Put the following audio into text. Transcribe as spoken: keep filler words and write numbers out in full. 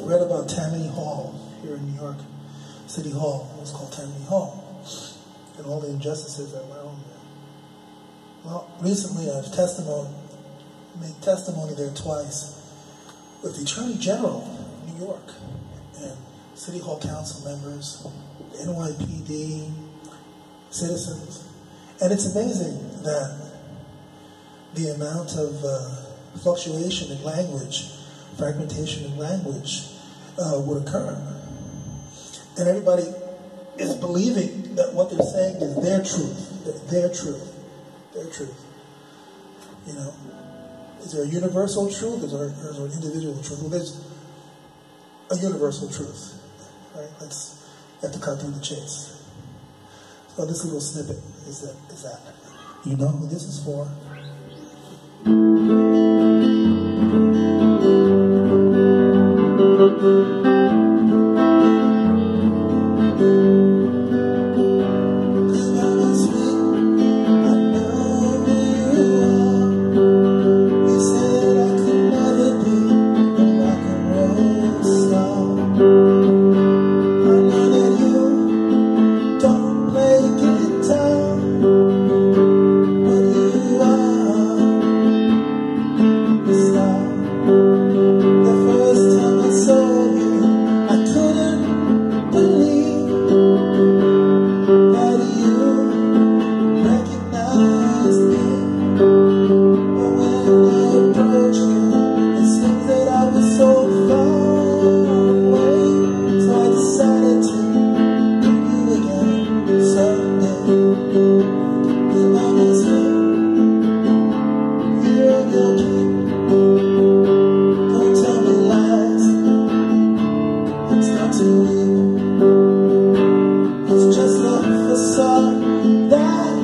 read about Tammany Hall here in New York City Hall. It was called Tammany Hall, and all the injustices that went on there. Well, recently I've testimony, made testimony there twice with the Attorney General of New York and City Hall Council members, the N Y P D, citizens, and it's amazing that the amount of uh, fluctuation in language, fragmentation in language uh, would occur. And everybody is believing that what they're saying is their truth, their truth, their truth. You know, is there a universal truth or is there, or is there an individual truth? Well, there's a universal truth, right? Let's have to cut through the chase. So this little snippet is that, is that. You know who this is for? It's just a facade that